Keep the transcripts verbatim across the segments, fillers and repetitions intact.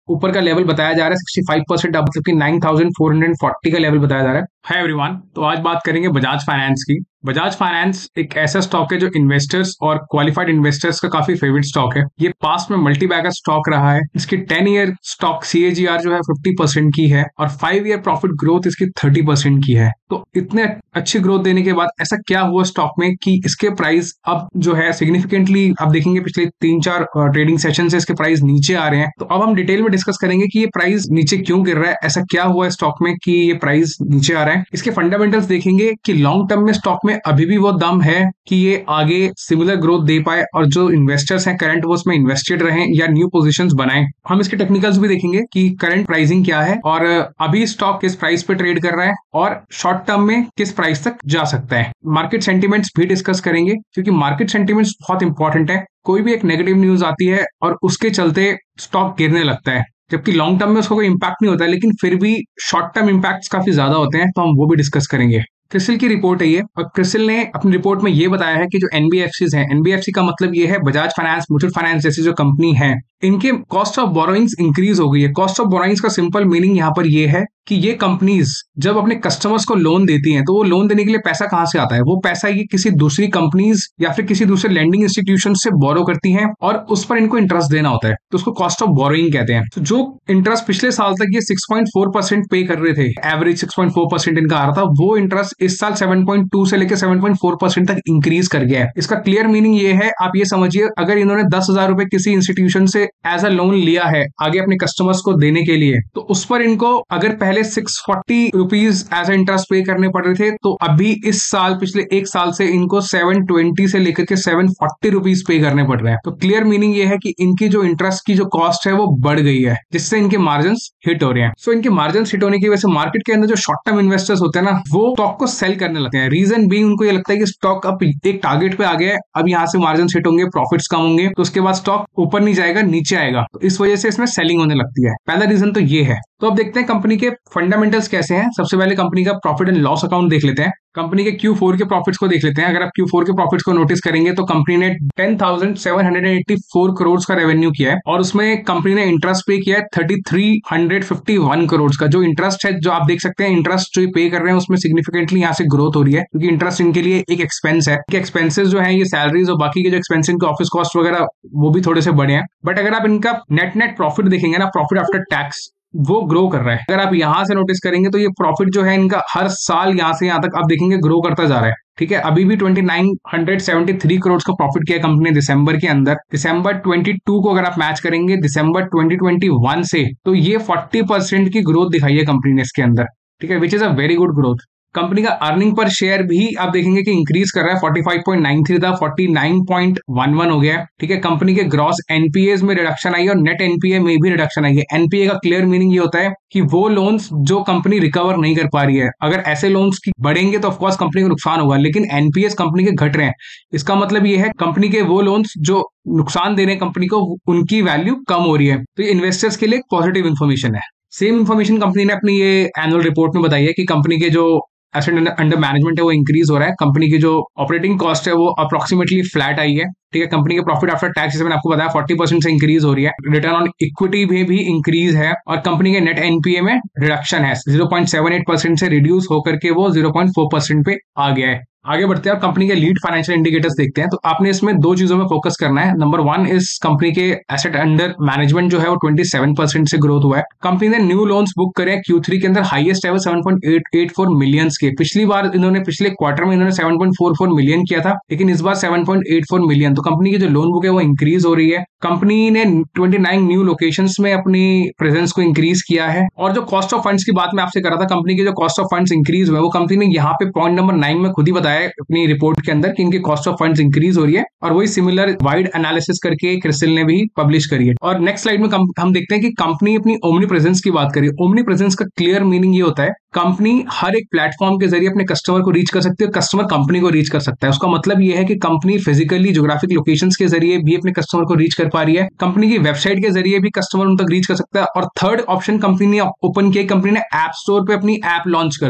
ऊपर का लेवल बताया जा रहा है सिक्सटी फाइव परसेंट, मतलब कि nine thousand four hundred forty का लेवल बताया जा रहा है। हाय एवरीवन, तो आज बात करेंगे बजाज फाइनेंस की। बजाज फाइनेंस एक ऐसा स्टॉक है जो इन्वेस्टर्स और क्वालिफाइड इन्वेस्टर्स का काफी फेवरेट स्टॉक है। ये पास्ट में मल्टीबैगर स्टॉक रहा है। इसकी टेन ईयर स्टॉक सीएजीआर जो है फिफ्टी परसेंट की है और फाइव ईयर प्रॉफिट ग्रोथ इसकी थर्टी परसेंट की है। तो इतने अच्छी ग्रोथ देने के बाद ऐसा क्या हुआ स्टॉक में कि इसके प्राइस अब जो है सिग्निफिकेंटली आप देखेंगे पिछले तीन चार ट्रेडिंग सेशन से इसके प्राइस नीचे आ रहे हैं। तो अब हम डिटेल में डिस्कस करेंगे कि ये प्राइस नीचे क्यों गिर रहा है, ऐसा क्या हुआ है स्टॉक में कि ये प्राइस नीचे आ रहा है। इसके फंडामेंटल्स देखेंगे कि लॉन्ग टर्म में स्टॉक में अभी भी वो दम है कि ये आगे सिमिलर ग्रोथ दे पाए और जो इन्वेस्टर्स हैं करंट वो उसमें इन्वेस्टेड रहें या न्यू पोजीशंस बनाएं। हम इसके टेक्निकल्स भी देखेंगे कि करंट प्राइसिंग क्या है और अभी स्टॉक किस प्राइस पे ट्रेड कर रहा है और शॉर्ट टर्म में किस प्राइस तक जा सकता है। मार्केट सेंटिमेंट्स भी डिस्कस करेंगे क्योंकि मार्केट सेंटिमेंट्स बहुत इंपॉर्टेंट है। कोई भी एक नेगेटिव न्यूज आती है और उसके चलते स्टॉक गिरने लगता है, जबकि लॉन्ग टर्म में उसको कोई इंपैक्ट नहीं होता है, लेकिन फिर भी शॉर्ट टर्म इंपैक्ट्स काफी ज्यादा होते हैं, तो हम वो भी डिस्कस करेंगे। क्रिसिल की रिपोर्ट है ये, और क्रिसिल ने अपनी रिपोर्ट में ये बताया है कि जो एनबीएफसीज हैं, एनबीएफसी का मतलब ये है बजाज फाइनेंस, मुथूट फाइनेंस जैसी जो कंपनी है, इनके कॉस्ट ऑफ बोरोइंग्स इंक्रीज हो गई है। कॉस्ट ऑफ बोरोइंग्स का सिंपल मीनिंग यहाँ पर ये है कि ये कंपनीज जब अपने कस्टमर्स को लोन देती हैं तो वो लोन देने के लिए पैसा कहां से आता है? वो पैसा ये किसी दूसरी कंपनीज या फिर किसी दूसरे लेंडिंग इंस्टीट्यूशन से बोरो करती हैं और उस पर इनको इंटरेस्ट देना होता है, तो उसको कॉस्ट ऑफ बोरोइंग कहते हैं। तो जो इंटरेस्ट पिछले साल तक ये सिक्स पॉइंट फोर परसेंट पे कर रहे थे, average six point four percent इनका आ रहा था, वो इंटरेस्ट इस साल सेवन पॉइंट टू से लेकर सेवन पॉइंट फोर परसेंट तक इंक्रीज कर गया है। इसका क्लियर मीनिंग ये है, आप ये समझिए, अगर इन्होंने दस हजार रुपए किसी इंस्टीट्यूशन से एज अ लोन लिया है आगे अपने कस्टमर्स को देने के लिए, तो उस पर इनको अगर पहले six forty rupees as interest pay करने पड़ रहे थे, तो अभी इस साल पिछले एक साल से इनको सेवन ट्वेंटी से लेकर के सेवन फोर्टी रुपीज पे करने पड़ रहे हैं। तो क्लियर मीनिंग ये है कि इनकी जो इंटरेस्ट की जो कॉस्ट है वो बढ़ गई है, जिससे इनके मार्जिन हिट हो रहे हैं। सो so, इनके मार्जिन हिट होने की वजह से मार्केट के अंदर जो शॉर्ट टर्म इन्वेस्टर्स होते हैं ना, वो स्टॉक को सेल करने लगते हैं। रीजन भी उनको ये लगता है कि स्टॉक अब एक टारगेट पे आ गया है, अब यहाँ से मार्जिन हिट होंगे, प्रॉफिट्स कम होंगे, तो उसके बाद स्टॉक ऊपर नहीं जाएगा, नीचे आएगा, तो इस वजह से इसमें सेलिंग होने लगती है। पहला रीजन तो ये है। तो अब देखते हैं कंपनी के फंडामेंटल्स कैसे हैं। सबसे पहले कंपनी का प्रॉफिट एंड लॉस अकाउंट देख लेते हैं। कंपनी के क्यू फोर के प्रॉफिट्स को देख लेते हैं। अगर आप क्यू फोर के प्रॉफिट्स को नोटिस करेंगे तो कंपनी ने ten thousand seven hundred eighty four crore का रेवेन्यू किया है और उसमें कंपनी ने इंटरेस्ट पे किया है thirty three hundred fifty one crore का। जो इंटरेस्ट है, जो आप देख सकते हैं, इंटरेस्ट जो पे कर रहे हैं उसमें सिग्निफिकेंटली यहाँ से ग्रोथ हो रही है, क्योंकि इंटरेस्ट इनके लिए एक एक्सपेंस है। एक्सपेंसेस जो है ये सैलरीज और बाकी के जो एक्सपेंस इनके ऑफिस कॉस्ट वगैरह वो भी थोड़े से बड़े हैं। बट अगर आप इनका नेट नेट प्रॉफिट देखेंगे ना, प्रॉफिट आफ्टर टैक्स, वो ग्रो कर रहा है। अगर आप यहां से नोटिस करेंगे तो ये प्रॉफिट जो है इनका हर साल यहां से यहां तक आप देखेंगे ग्रो करता जा रहा है। ठीक है, अभी भी twenty nine hundred seventy three crore का प्रॉफिट किया कंपनी ने दिसंबर के अंदर। दिसंबर ट्वेंटी टू को अगर आप मैच करेंगे दिसंबर ट्वेंटी ट्वेंटी वन से, तो ये फोर्टी परसेंट की ग्रोथ दिखाई है कंपनी ने इसके अंदर। ठीक है, which is a very good growth. Company का अर्निंग पर शेयर भी आप देखेंगे कि इंक्रीज कर रहा है, forty five point nine three था, forty nine point one one हो गया है। ठीक है, कंपनी के ग्रॉस एनपीए में रिडक्शन आई है और नेट एनपीए में भी रिडक्शन आई है। एनपीए का क्लियर मीनिंग ये होता है कि वो लोन्स जो कंपनी रिकवर नहीं कर पा रही है, अगर ऐसे लोन्स बढ़ेंगे तो ऑफकोर्स कंपनी को नुकसान होगा, लेकिन एनपीएस कंपनी के घट रहे हैं, इसका मतलब ये है कंपनी के वो लोन्स जो नुकसान दे रहे हैं कंपनी को, उनकी वैल्यू कम हो रही है। तो ये इन्वेस्टर्स के लिए पॉजिटिव इन्फॉर्मेशन है। सेम इन्फॉर्मेशन कंपनी ने अपनी ये एनुअल रिपोर्ट में बताई है कि कंपनी के जो एसेट अंडर मैनेजमेंट है वो इंक्रीज हो रहा है। कंपनी की जो ऑपरेटिंग कॉस्ट है वो अप्रोक्सीमेटली फ्लैट आई है। ठीक है, कंपनी के प्रॉफिट आफ्टर टैक्स, जैसे मैंने आपको बताया, फोर्टी परसेंट से इंक्रीज हो रही है। रिटर्न ऑन इक्विटी में भी इंक्रीज है और कंपनी के नेट एनपीए में रिडक्शन है, zero point seven eight percent से रिड्यूस होकर के वो जीरो पॉइंट फोर परसेंट पे आ गया है। आगे बढ़ते हैं और कंपनी के लीड फाइनेंशियल इंडिकेटर्स देखते हैं। तो आपने इसमें दो चीजों में फोकस करना है। नंबर वन, इस कंपनी के एसेट अंडर मैनेजमेंट जो है वो ट्वेंटी सेवन परसेंट से ग्रोथ हुआ है। कंपनी ने न्यू लोन्स बुक करे क्यू थ्री के अंदर highest level seven point eight eight four millions के। पिछली बार इन्होंने पिछले क्वार्टर में इन्होंने seven point four four million किया था, लेकिन इस बार seven point eight four million. तो कंपनी की जो लोन बुक है वो इंक्रीज हो रही है। कंपनी ने ट्वेंटी नाइन न्यू लोकेशंस में अपनी प्रेजेंस को इंक्रीज किया है। और जो कॉस्ट ऑफ फंड्स की बात मैं आपसे कर रहा था, कंपनी के जो कॉस्ट ऑफ फंड्स इंक्रीज हुए वो कंपनी ने यहाँ पे पॉइंट नंबर नाइन में खुद ही बताया अपनी रिपोर्ट के अंदर कि इनकी कॉस्ट ऑफ फंड्स इंक्रीज हो रही है, और वही सिमिलर वाइड एनालिसिस करके क्रिसिल ने भी पब्लिश करी है। और नेक्स्ट स्लाइड में हम देखते हैं कि कंपनी अपनी ओमनी प्रेजेंस की बात करी। ओमनी प्रेजेंस का क्लियर मीनिंग ये होता है, कंपनी हर एक प्लेटफॉर्म के जरिए अपने कस्टमर को रीच कर सकती है, कस्टमर कंपनी को रीच कर सकता है। उसका मतलब ये है कि कंपनी फिजिकली ज्योग्राफिक लोकेशंस के जरिए भी अपने कस्टमर को रीच कर पा रही है, कंपनी की वेबसाइट के जरिए भी कस्टमर उन तक रीच कर सकता है। और थर्ड ऑप्शन कंपनी ने ओपन किया, कंपनी ने ऐप स्टोर पे अपनी ऐप लॉन्च कर दिया है।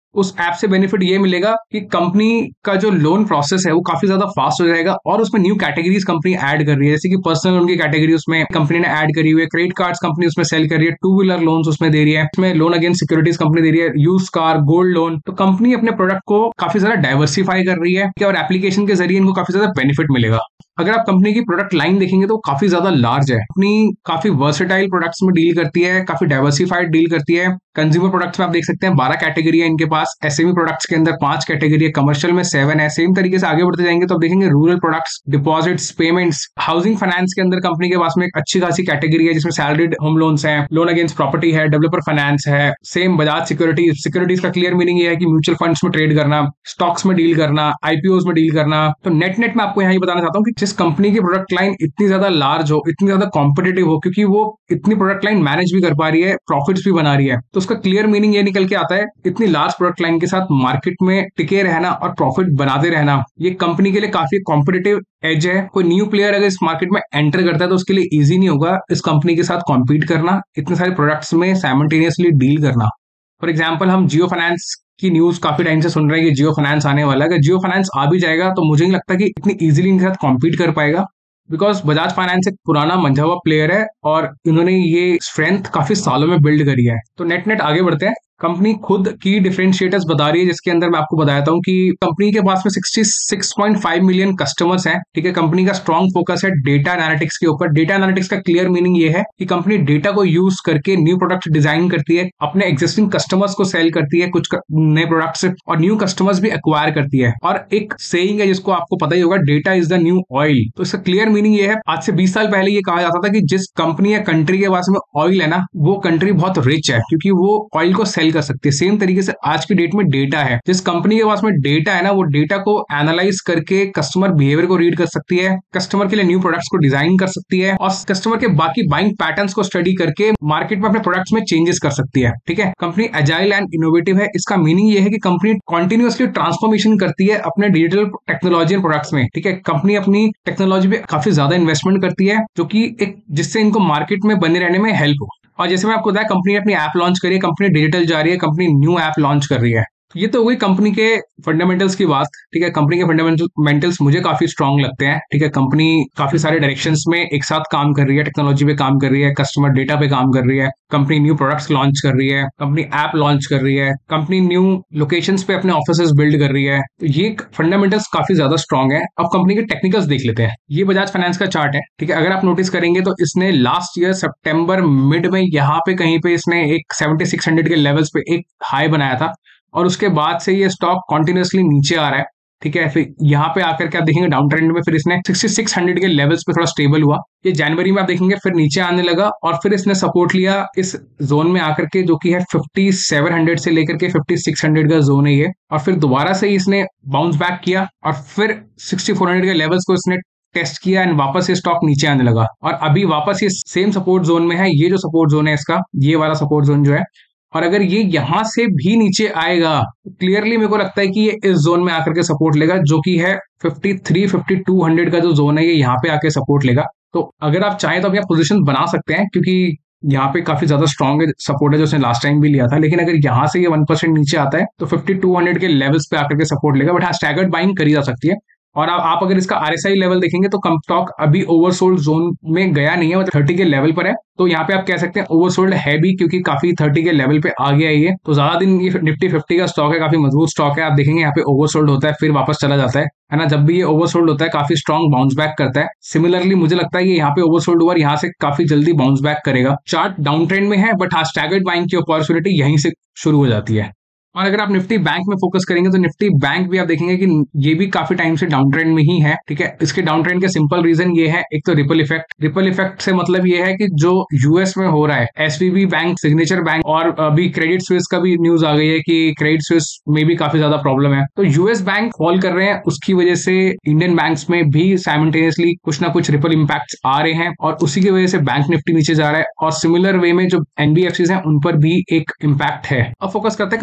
उस ऐप से बेनिफिट ये मिलेगा कि कंपनी का जो लोन प्रोसेस है वो काफी ज्यादा फास्ट हो जाएगा और उसमें न्यू कैटेगरीज कंपनी ऐड कर रही है, जैसे कि पर्सनल लोन की कैटेगरी उसमें कंपनी ने ऐड करी हुई है, क्रेडिट कार्ड्स कंपनी उसमें सेल कर रही है, टू व्हीलर लोन्स उसमें दे रही है, उसमें लोन अगेंस्ट सिक्योरिटीज कंपनी दे रही है, यूज कार, गोल्ड लोन। तो कंपनी अपने प्रोडक्ट को काफी ज्यादा डाइवर्सिफाई कर रही है और एप्लीकेशन के जरिए इनको काफी ज्यादा बेनिफिट मिलेगा। अगर आप कंपनी की प्रोडक्ट लाइन देखेंगे तो काफी ज्यादा लार्ज है, कंपनी काफी वर्सेटाइल प्रोडक्ट्स में डील करती है, काफी डाइवर्सिफाइड डील करती है। कंज्यूमर प्रोडक्ट्स में आप देख सकते हैं बारह कैटेगरी है इनके पास, एसएमई प्रोडक्ट्स के अंदर पांच कैटेगरी है, कमर्शियल में सेवन है। सेम तरीके से आगे बढ़ते जाएंगे तो आप देखेंगे rural products, deposits, payments, housing finance के अंदर कंपनी के पास में एक अच्छी खासी कैटेगरी है जिसमें सैलरीड होम लोन्स है, लोन अगेंस्ट प्रॉपर्टी है, डेवलपर फाइनेंस है। सेम बजाज सिक्योरिटीज, सिक्योरिटीज का क्लियर मीनिंग ये है कि म्यूचुअल फंड्स में ट्रेड करना, स्टॉक्स में डील करना, आईपीओ में डील करना। तो नेट नेट में आपको यहाँ बताना चाहता हूँ कि जिस कंपनी की प्रोडक्ट लाइन इतनी ज्यादा लार्ज हो, इतनी ज्यादा कॉम्पिटेटिव हो, क्योंकि वो इतनी प्रोडक्ट लाइन मैनेज भी कर पा रही है, प्रॉफिट्स भी बना रही है, तो उसका क्लियर मीनिंग ये निकल के आता है इतनी लार्ज प्रोडक्ट लाइन के साथ मार्केट में टिके रहना और प्रॉफिट बनाते रहना ये कंपनी के लिए काफी कॉम्पिटेटिव एज है। कोई न्यू प्लेयर अगर इस मार्केट में एंटर करता है तो उसके लिए इजी नहीं होगा इस कंपनी के साथ कॉम्पीट करना, इतने सारे प्रोडक्ट्स में साइमल्टेनियसली डील करना। फॉर एग्जाम्पल हम जियो फाइनेंस की न्यूज काफी टाइम से सुन रहे हैं कि जियो फाइनेंस आने वाला है। अगर जियो फाइनेंस आ भी जाएगा तो मुझे नहीं लगता कि इतनी इजीली इनके साथ कॉम्पीट कर पाएगा, बिकॉज बजाज फाइनेंस एक पुराना मंझा हुआ प्लेयर है और इन्होंने ये स्ट्रेंथ काफी सालों में बिल्ड करी है। तो नेट नेट आगे बढ़ते हैं। कंपनी खुद की डिफरेंशिएटर्स बता रही है जिसके अंदर मैं आपको बताता हूँ कि कंपनी के पास में छियासठ पॉइंट पाँच मिलियन कस्टमर्स हैं। ठीक है, कंपनी का स्ट्रॉन्ग फोकस है डेटा एनालिटिक्स के ऊपर। डेटा एनालिटिक्स का क्लियर मीनिंग ये है कि कंपनी डेटा को यूज करके न्यू प्रोडक्ट डिजाइन करती है, अपने एग्जिस्टिंग कस्टमर्स को सेल करती है कुछ नए प्रोडक्ट्स और न्यू कस्टमर्स भी एक्वायर करती है। और एक सेइंग है जिसको आपको पता ही होगा, data is the new oil. तो इसका क्लियर मीनिंग ये है, आज से बीस साल पहले ये कहा जाता था कि जिस कंपनी या कंट्री के पास में ऑयल है ना, वो कंट्री बहुत रिच है क्योंकि वो ऑयल को सेल कर सकती है। सेम तरीके से आज की डेट में डेटा है, जिस कंपनी के पास में डेटा है ना, वो डेटा को एनालाइज करके कस्टमर बिहेवियर को रीड कर सकती है, कस्टमर के लिए न्यू प्रोडक्ट्स को डिजाइन कर सकती है और कस्टमर के बाकी बाइंग पैटर्न्स को स्टडी करके मार्केट में अपने प्रोडक्ट्स में चेंजेस कर सकती है। ठीक है, कंपनी एजाइल एंड इनोवेटिव है। इसका मीनिंग ये है कि कंपनी कॉन्टिन्यूअसली ट्रांसफॉर्मेशन करती है अपने डिजिटल टेक्नोलॉजी एंड प्रोडक्ट्स में। ठीक है, कंपनी अपनी टेक्नोलॉजी पे काफी ज्यादा इन्वेस्टमेंट करती है जो कि एक जिससे इनको मार्केट में बने रहने में हेल्प हो। और जैसे मैं आपको बताया, कंपनी अपनी ऐप लॉन्च करी है, कंपनी डिजिटल जा रही है, कंपनी न्यू ऐप लॉन्च कर रही है। तो ये तो हो गई कंपनी के फंडामेंटल्स की बात। ठीक है, कंपनी के फंडामेंटल्स मुझे काफी स्ट्रांग लगते हैं। ठीक है, कंपनी काफी सारे डायरेक्शंस में एक साथ काम कर रही है, टेक्नोलॉजी पे काम कर रही है, कस्टमर डेटा पे काम कर रही है, कंपनी न्यू प्रोडक्ट्स लॉन्च कर रही है, कंपनी ऐप लॉन्च कर रही है, कंपनी न्यू लोकेशंस पे अपने ऑफिसेस बिल्ड कर रही है। तो ये फंडामेंटल्स काफी ज्यादा स्ट्रांग है। अब कंपनी के टेक्निकल्स देख लेते हैं। ये बजाज फाइनेंस का चार्ट है। ठीक है, अगर आप नोटिस करेंगे तो इसने लास्ट ईयर सितंबर मिड में यहाँ पे कहीं पे इसने एक सेवेंटी सिक्स हंड्रेड के लेवल्स पे एक हाई बनाया था और उसके बाद से ये स्टॉक कॉन्टिन्यूसली नीचे आ रहा है। ठीक है, फिर यहाँ पे आकर के आप देखेंगे डाउन ट्रेंड में फिर इसने छियासठ सौ के लेवल्स पे थोड़ा स्टेबल हुआ। ये जनवरी में आप देखेंगे फिर नीचे आने लगा और फिर इसने सपोर्ट लिया इस जोन में आकर के, जो कि है सत्तावन सौ से लेकर के छप्पन सौ का जोन है ये। और फिर दोबारा से इसने बाउंस बैक किया और फिर चौंसठ सौ के लेवल्स को इसने टेस्ट किया एंड वापस ये स्टॉक नीचे आने लगा और अभी वापस ये सेम सपोर्ट जोन में है। ये जो सपोर्ट जोन है इसका, ये वाला सपोर्ट जोन जो है, और अगर ये यहां से भी नीचे आएगा तो क्लियरली मेरे को लगता है कि ये इस जोन में आकर के सपोर्ट लेगा, जो कि है तिरेपन बावन सौ का जो जोन है, ये यहाँ पे आके सपोर्ट लेगा। तो अगर आप चाहें तो आप यहाँ पोजीशन बना सकते हैं क्योंकि यहाँ पे काफी ज्यादा स्ट्रॉन्ग सपोर्ट है जो उसने लास्ट टाइम भी लिया था। लेकिन अगर यहाँ से ये वन परसेंट नीचे आता है तो बावन सौ के लेवल्स पे आकर के सपोर्ट लेगा, बट हाँ स्टैगर्ड बाइंग करी जा सकती है। और आप, आप अगर इसका आरएसआई लेवल देखेंगे तो कम स्टॉक अभी ओवरसोल्ड जोन में गया नहीं है, मतलब तीस के लेवल पर है। तो यहाँ पे आप कह सकते हैं ओवरसोल्ड है भी, क्योंकि काफी तीस के लेवल पे आ गया है ये। तो ज्यादा दिन ये निफ्टी पचास का स्टॉक है, काफी मजबूत स्टॉक है। आप देखेंगे यहाँ पे ओवरसोल्ड होता है फिर वापस चला जाता है है ना। जब भी ये ओवरसोल्ड होता है काफी स्ट्रॉन्ग बाउंस बैक करता है। सिमिलरली मुझे लगता है कि यहाँ पे ओवरसोल्ड हुआ, यहाँ से काफी जल्दी बाउंस बैक करेगा। चार्ट डाउन ट्रेंड में है, बट हाँ स्टैगर्ड बाइंग की अपॉर्चुनिटी यहीं से शुरू हो जाती है। और अगर आप निफ्टी बैंक में फोकस करेंगे तो निफ्टी बैंक भी आप देखेंगे कि ये भी काफी टाइम से डाउन ट्रेंड में ही है। ठीक है, इसके डाउन ट्रेंड के सिंपल रीजन ये है, एक तो रिपल इफेक्ट। रिपल इफेक्ट से मतलब ये है कि जो यूएस में हो रहा है, एसवीबी बैंक, सिग्नेचर बैंक और अभी क्रेडिट स्विस का भी न्यूज आ गई है कि क्रेडिट स्विस में भी काफी ज्यादा प्रॉब्लम है। तो यूएस बैंक फॉल कर रहे हैं, उसकी वजह से इंडियन बैंक्स में भी साइमल्टेनियसली कुछ ना कुछ रिपल इम्पैक्ट आ रहे हैं और उसी की वजह से बैंक निफ्टी नीचे जा रहा है। और सिमिलर वे में जो एनबीएफसी हैं उन पर भी एक इम्पैक्ट है। अब फोकस करते हैं कंपनी के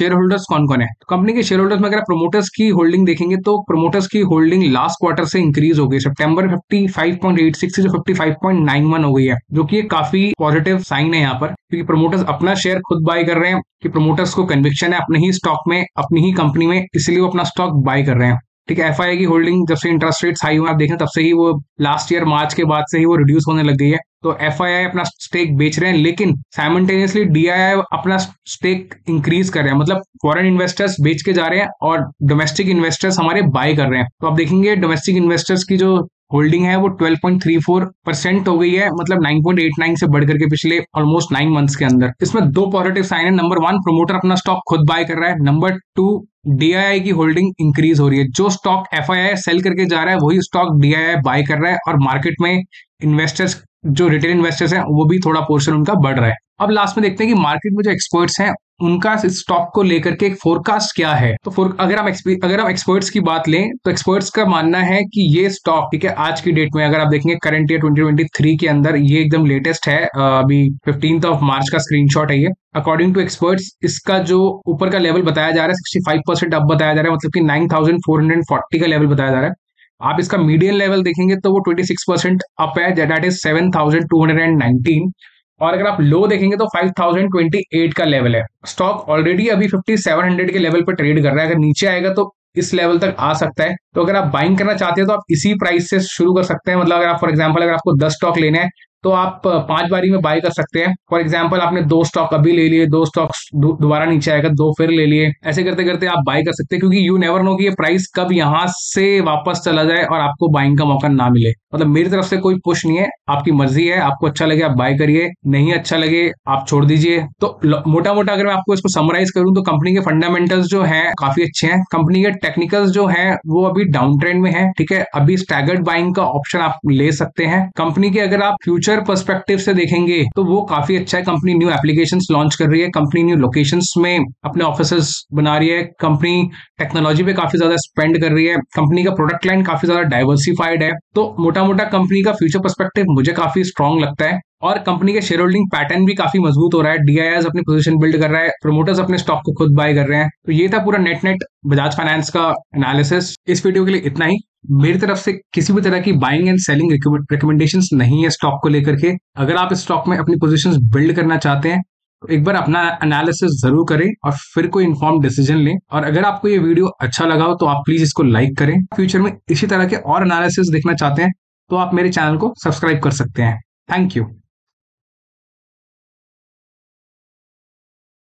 शेयर होल्डर्स कौन कौन है। तो कंपनी के शेयर होल्डर्स में अगर प्रोमोटर्स की होल्डिंग देखेंगे तो प्रोमोटर्स की होल्डिंग लास्ट क्वार्टर से इंक्रीज हो गई, सितंबर fifty five point eight six से जो fifty five point nine one हो गई है, जो कि काफी पॉजिटिव साइन है यहाँ पर, क्योंकि प्रोमोटर्स अपना शेयर खुद बाय कर रहे हैं कि प्रोमोटर्स को कन्विक्शन है अपने ही स्टॉक में, अपनी ही कंपनी में, इसलिए वो अपना स्टॉक बाय कर रहे हैं। ठीक है, एफआईआई की होल्डिंग जब से इंटरेस्ट रेट्स हाई हुए आप देखें तब से ही वो लास्ट ईयर मार्च के बाद से ही वो रिड्यूस होने लग गई है। तो एफआईआई अपना स्टेक बेच रहे हैं, लेकिन साइमल्टेनियसली डीआईआई अपना स्टेक इंक्रीज कर रहे हैं, मतलब फॉरेन इन्वेस्टर्स बेच के जा रहे हैं और डोमेस्टिक इन्वेस्टर्स हमारे बाय कर रहे हैं। तो आप देखेंगे डोमेस्टिक इन्वेस्टर्स की जो होल्डिंग है वो twelve point three four percent हो गई है, मतलब नाइन पॉइंट एट नाइन से बढ़ करके पिछले ऑलमोस्ट नाइन मंथ्स के अंदर। इसमें दो पॉजिटिव साइन है, नंबर वन प्रोमोटर अपना स्टॉक खुद बाय कर रहा है, नंबर टू डीआईआई की होल्डिंग इंक्रीज हो रही है। जो स्टॉक एफआईआई सेल करके जा रहा है वही स्टॉक डीआईआई बाय कर रहा है और मार्केट में इन्वेस्टर्स जो रिटेल इन्वेस्टर्स हैं वो भी थोड़ा पोर्शन उनका बढ़ रहा है। अब लास्ट में देखते हैं कि मार्केट में जो एक्सपर्ट्स हैं उनका इस स्टॉक को लेकर के एक फोरकास्ट क्या है। तो फोर अगर हम अगर हम एक्सपर्ट्स की बात लें तो एक्सपर्ट्स का मानना है कि ये स्टॉक, ठीक है, आज की डेट में अगर आप देखेंगे current year twenty twenty three के अंदर, ये एकदम लेटेस्ट है, अभी फिफ्टींथ ऑफ मार्च का स्क्रीनशॉट है ये। अकॉर्डिंग टू एक्सपर्ट्स इसका जो ऊपर का लेवल बताया जा रहा है सिक्सटी फाइव परसेंट अप बताया जा रहा है, मतलब कि nine thousand four hundred forty का लेवल बताया जा रहा है। आप इसका मीडियन लेवल देखेंगे तो वो ट्वेंटी सिक्स परसेंट अप है, that is seven thousand two hundred nineteen. और अगर आप लो देखेंगे तो फाइव थाउजेंड ट्वेंटी एट का लेवल है। स्टॉक ऑलरेडी अभी फिफ्टी सेवन हंड्रेड के लेवल पर ट्रेड कर रहा है, अगर नीचे आएगा तो इस लेवल तक आ सकता है। तो अगर आप बाइंग करना चाहते हैं तो आप इसी प्राइस से शुरू कर सकते हैं, मतलब अगर आप फॉर एग्जांपल अगर आपको दस स्टॉक लेने हैं तो आप पांच बारी में बाय कर सकते हैं। फॉर एग्जांपल आपने दो स्टॉक अभी ले लिए, दो स्टॉक दोबारा नीचे आएगा, दो फिर ले लिए, ऐसे करते करते आप बाय कर सकते हैं, क्योंकि यू नेवर नो कि ये प्राइस कब यहां से वापस चला जाए और आपको बाइंग का मौका ना मिले। मतलब मेरी तरफ से कोई पुश नहीं है, आपकी मर्जी है, आपको अच्छा लगे आप बाय करिए, नहीं अच्छा लगे आप छोड़ दीजिए। तो मोटा मोटा अगर मैं आपको इसको समराइज करूं तो कंपनी के फंडामेंटल्स जो है काफी अच्छे हैं, कंपनी के टेक्निकल्स जो है वो अभी डाउन ट्रेंड में है। ठीक है, अभी स्टैगर्ड बाइंग का ऑप्शन आप ले सकते हैं। कंपनी के अगर आप फ्यूचर पर्सपेक्टिव से देखेंगे तो वो काफी अच्छा है। कंपनी न्यू एप्लीकेशंस लॉन्च कर रही है, कंपनी न्यू लोकेशंस में अपने ऑफिसेस बना रही है, कंपनी टेक्नोलॉजी पे काफी ज्यादा स्पेंड कर रही है, कंपनी का प्रोडक्ट लाइन काफी ज्यादा डाइवर्सिफाइड है। तो मोटा मोटा कंपनी का फ्यूचर पर्सपेक्टिव मुझे काफी स्ट्रांग लगता है और कंपनी के शेयर होल्डिंग पैटर्न भी काफी मजबूत हो रहा है। डीआईआई अपनी पोजीशन बिल्ड कर रहा है, प्रोमोटर्स अपने स्टॉक को खुद बाय कर रहे हैं। तो ये था पूरा नेट नेट बजाज फाइनेंस का एनालिसिस। इस वीडियो के लिए इतना ही। मेरी तरफ से किसी भी तरह की बाइंग एंड सेलिंग रिकमेंडेशंस नहीं है स्टॉक को लेकर के। अगर आप इस स्टॉक में अपनी पोजीशंस बिल्ड करना चाहते हैं तो एक बार अपना एनालिसिस जरूर करें और फिर कोई इन्फॉर्म डिसीजन लें। और अगर आपको ये वीडियो अच्छा लगा हो तो आप प्लीज इसको लाइक करें। फ्यूचर में इसी तरह के और एनालिसिस देखना चाहते हैं तो आप मेरे चैनल को सब्सक्राइब कर सकते हैं। Thank you.